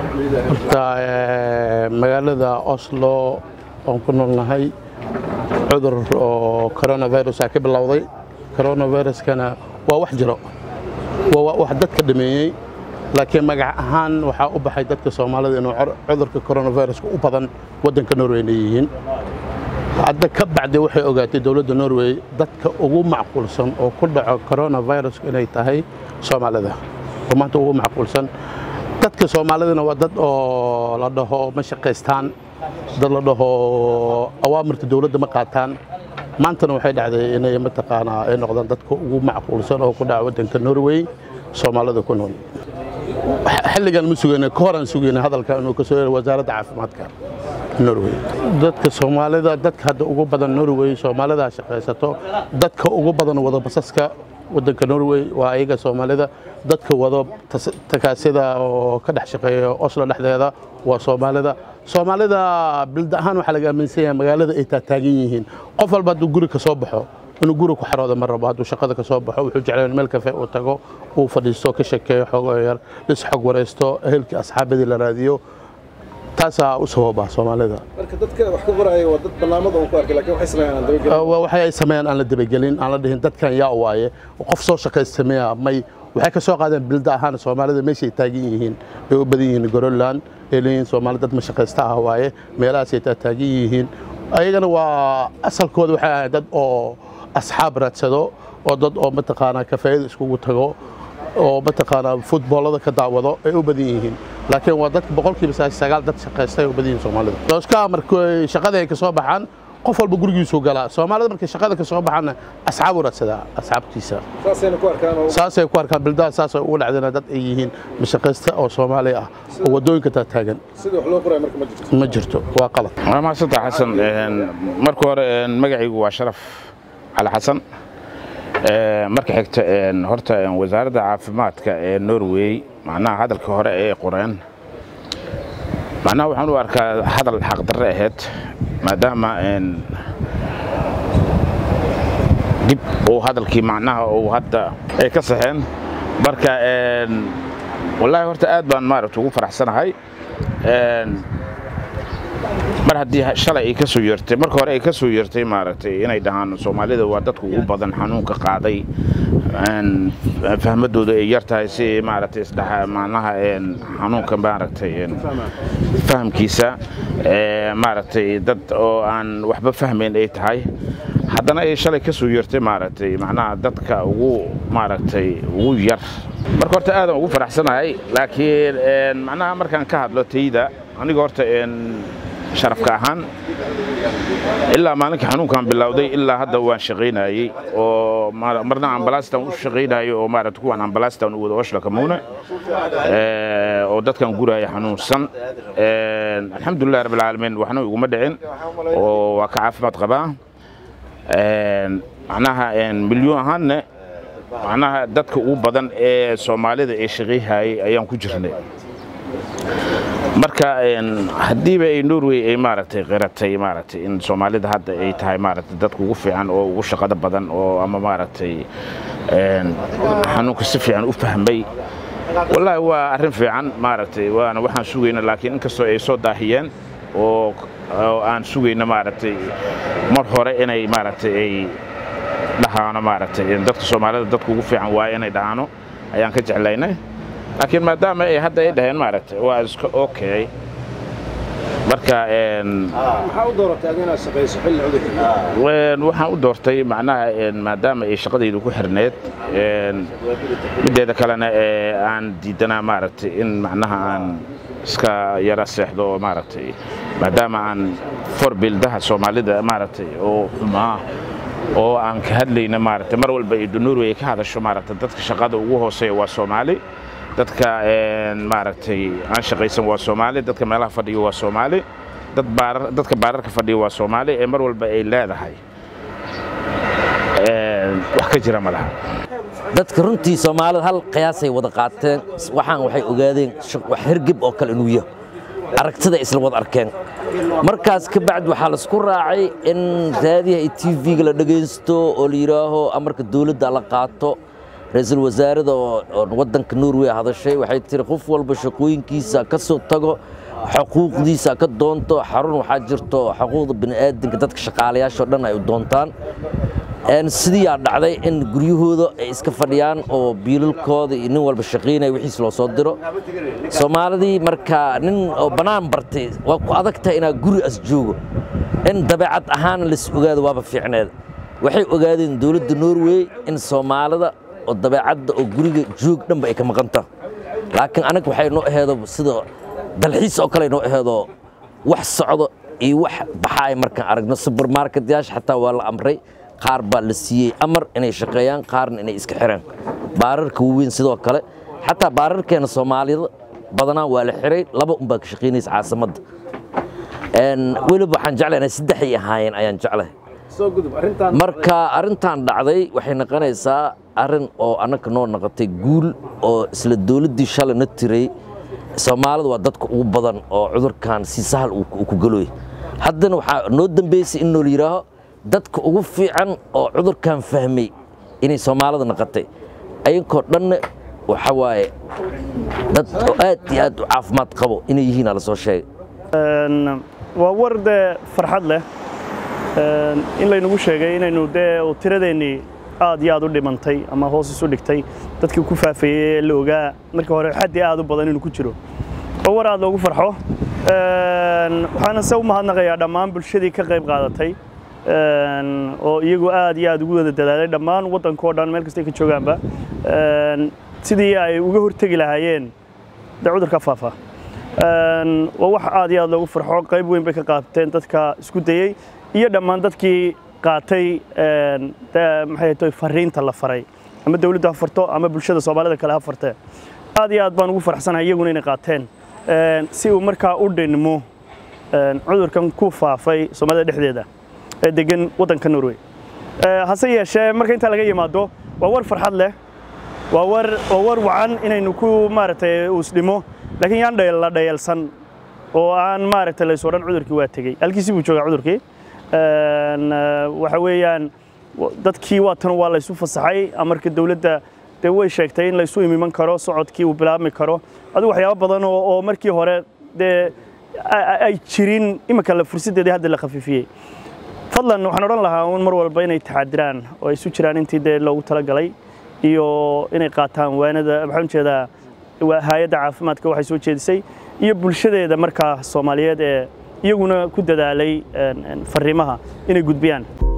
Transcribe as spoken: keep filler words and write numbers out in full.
magaalada Oslo oo ku noolnahay cudur oo coronavirus ka bilowday coronavirus kana waa wax jiro waa wax dadka dhameeyay laakiin magac ahaan waxa u baxay dadka Soomaalida inuu cudurka coronavirus u badan wadanka Norway yihiin hadda ka bacdi waxay ogaatay dawladda Norway dadka ugu macquulsan oo ku dhaco coronavirus inay tahay Soomaalida maanta ugu macquulsan dadka Soomaalidana waa dad oo la dhaho ma shaqeystaan dad la dhaho awaamirta dawladda ma qaataan maantana waxay dhacday inay mataqaana ay noqdaan dadka ugu macquulsan oo ku dhaca wadanka Norway Soomaalida ku nool xilligan ma sugayna ka horan sugayna hadalka inuu ka soo yeero wasaaradda caafimaadka Norway dadka Soomaalida dadka hadda ugu badan Norway Soomaalida shaqeysato dadka ugu badan wada basaska wadanka Norway waa ayaga Soomaalida dadka wada takaasida oo ka dhex shaqeeyo Oslo dhexdeeda waa Soomaalida Soomaalida bilad ahaan waxa laga aaminsan yahay magaalada ay taagan yihiin qof walba uu guri ka soo baxo inuu guri ku xaroodo mar rabo haduu shaqada ka soo baxo wuxuu jeclaan meel kafe uu tago uu fadhiisto ka sheekeeyo xogo yar is xog wareysto ehelkii asxaabadii la raadiyo taasa u sababa Soomaalida marka dadka wax ka qoraayo waa dad barnaamij oo ku arkay laakiin waxay sameeyaan dabagelin waxay sameeyaan aan la dabagelin aan la dhihin dadkan yaa waaye qof soo shaqeystamaya may waxay ka soo qaadeen bilda ahaan Soomaalida meeshay taagan yihiin ay u badan yihiin Greenland eelin Soomaalida dad ma shaqeysta ah waaye meelahaas ay taagan yihiin ayagana waa asalkooda waxa dad oo asxaab raadsado oo dad oo mataqaana kafeeyada iskugu tago oo mataqaana footballada ka daawado ay u badan yihiin laakiin waa dad boqolkiiba sagaal dad shaqeystay u badan yihiin Soomaalida dadka markay shaqada ay ka soo baxaan qof walba gurigiisa u galaa Soomaalida markay shaqada ka soo baxaan asxaab u raadsada asxaabtiisa saasay ku arkaan saasay ku arkaan bildaha saasay u dhacdana dad ay yihiin mashaqeysta oo Soomaali ah oo wadooyinka taagan sida wax loo qoray marka ma jirto ma jirto waa qalad ma sida xasan marka hore magaciigu waa Sharaf على حسن marka xigta horta wasaaradda caafimaadka ee Norway macnaha hadalka hore ee qoreen macnaha waxaan u arkaa hadal xaq darre ahayd maadaama dib oo hadalkii macnaha oo hadda ay ka saxeen marka wallahi horta aad baan maaragtay ugu faraxsanahay mar haddii shalay ay ka soo yeertay marka hore ay ka soo yeertay maaragtay inay dhahaan Soomaalida waa dadku ugu badan xanuunka qaaday aan fahmadooda ay yartahay si maaragtay isdhaxa macnaha een xanuunka maaragtay fahamkiisa ee maaragtay dad oo aan waxba fahmeyn ay tahay haddana ay shalay ka soo yeertay maaragtay macnaha dadka ugu maaragtay ugu yar marka horta aad ugu faraxsanahay laakiin een macnaha markaan ka hadlo tayda aniga horta een sharafka ahaan ilaa maalinka xanuunkan bilowday ilaa hadda waan shaqeynayay oo marna ambalaastan u shaqeynayay oo maaragtay kuwan ambalaastan u wada Oslo kamuuna ee oo dadkan guraya xanuunsan ee alxamdulillah rabbil caalamiin waxna ugu ma dhicin oo waa ka caafimaad qabaa ee macnaha een milyan ahaanna macnaha dadka ugu badan ee Soomaalida ee shaqeeyay ayaan ku jirnay marka een hadiiba ay Norway ay maaragtay qiratay maaragtay in Soomaalida hadda ay tahay maaragtay dadku ugu fiican oo ugu shaqada badan oo ama maaragtay een xanuunka si fiican u fahmay wallahi waa arrin fiican maaragtay waana waxaan sugeynaa laakiin inkastoo ay soo daahiyeen oo aan sugeynaa maaragtay mar hore inay maaragtay ay dhahaano maaragtay dadka Soomaalida dadku ugu fiican waa inay dhahaano ayaan ka jeclaynay laakiin maadaama ay hadda ay dhaheen maaragtay waa iska okay marka een waxa u dooratay inaad shaqeyso xilli cudurka ween waxaan u doortay macnaha een maadaama ay shaqadaydu ku xirneed een mideeda kalena ee aan diidanaa maaragtay in macnaha aan iska yara seexdo maaragtay maadaama aan forbildaha Soomaalida maaragtay oo xumaa oo aan ka hadlayna maaragtay mar walba ay Norway ka hadasho maaragtay dadka shaqada ugu hooseeya waa Soomaali dadka een maaragtay aan shaqeysan waa Soomaali dadka meelaha fadhiyo waa Soomaali dad baarar dadka baararka fadhiyo waa Soomaali ee mar walba ay leedahay ee wax ka jira malaha dadka runtii Soomaalida hal qiyaasay wada qaateen waxaan waxay ogaadeen wax hergib oo kale inuu yahay aragtida isla wada arkeen markaas ka bacd waxa la isku raacay in raadiyaha T V-ga la dhageysto oo la yiraaho amarka dawladda la qaato ra'iisul wasaarada oo wadanka Norway hadashay waxay tiri qof walba shaqooyinkiisa ka soo tago xuquuqdiisa ka doonto xarun waxa jirto xuquuqda bini'aadamka dadka shaqaalayaasha dhan ay u doontaan een sidii aa dhacday in guryahooda ay iska fadhiyaan oo biilalkooda iyo nin walba shaqeynay wixiis loo soo diro Soomaalidii marka nin oo banaan bartay waa ku adagtahay inaa guri as joogo in dabeecad ahaan la ogaado waaba fiicneed waxay ogaadeen dawladda Norway in Soomaalida oo dabeecadda oo guriga joog dhanba ay ka maqanta laakiin anaga waxay noo aheedo sida dalxiis oo kale noo aheedo wax socdo iyo wax baxay markaan aragno supermarket-yaasha xataa waa la amray qaar baa la siiyay amar inay shaqeeyaan qaarna inay iska xiraan baararka weyn sidoo kale xataa baararkeena Soomaalida badanaa waa la xiray laba un baa ka shaqeynaysa caasimadda een weliba waxaan jeclahay saddex ay ahaayeen ayaan jeclahay soo gudub arintan marka arintan dhacday waxay noqonaysaa arin oo anaka noo noqotay guul oo isla dawladdii shalay na tiray Soomaalida waa dadka ugu badan oo cudurkan si sahal uu ku galooy haddana waxa noo dambeysay in loo yiraaho dadka ugu fiican oo cudurkan fahmay inay Soomaalida noqotay ayagoo dhan waxa waaye dad aad iyo aad u caafimaad qabo inay yihiin la soo sheegay een waa warde farxad leh een in la inagu sheegay inaynu dee tiradeeni aad iyo aad u dhimantay ama hoos isu dhigtay dadkii ku faafayay la ogaa markii hore xaddi aad u badan inuu ku jiro oo war aad loogu farxo een waxaan soo mahadnaqayaa dhammaan bulshadii ka qayb qaadatay een oo iyagu aad iyo aad ugu wada dadaalay dhammaan wadankoo dhan meel kasta ay ka joogaanba een sidii ay uga hortagi lahaayeen cudurka faafa een oo wax aad iyo aad loogu farxo qayb weyn bay ka qaateen dadka isku dayay iyo dhammaan dadkii qaatay een maxay tahay fariinta la faray ama dawladda ha farto ama bulshada Soomaalida kale ha fartay aad iyo aad baan ugu faraxsanahay iyaguna inay qaateen een si uu markaa u dhinmo een cudurkan ku faafay Soomaalida dhexdeeda ee degan wadanka Norway ee hase yeeshee marka inta laga yimaado waa war farxad leh waa war waa war wacan inaynu ku maartay usdhimo laakiin yaan dhayl la dhayalsan oo aan maartay la soo dhan cudurkii waa tagay halkiisii buu joogaa cudurkii een waxa weeyaan dadkii waatan waa la isu fasaxay amarka dawladda de way sheegtay in la isu imiman karo socodkii uu bilaabmi karo adigu waxyaabo badan oo markii hore de ay jirin imika la fursadeedii hadda la khafifiyay fadlan waxaan oran lahaa in mar walba inay taxadiraan oo ay isu jiraan intii de loogu tala galay iyo inay qaataan waanada waxaan jeedaa hay'adda caafimaadka waxay soo jeedisay iyo bulshadeeda marka Soomaaliyeed ee iyaguna ku dadaalay fariimaha inay gudbiyaan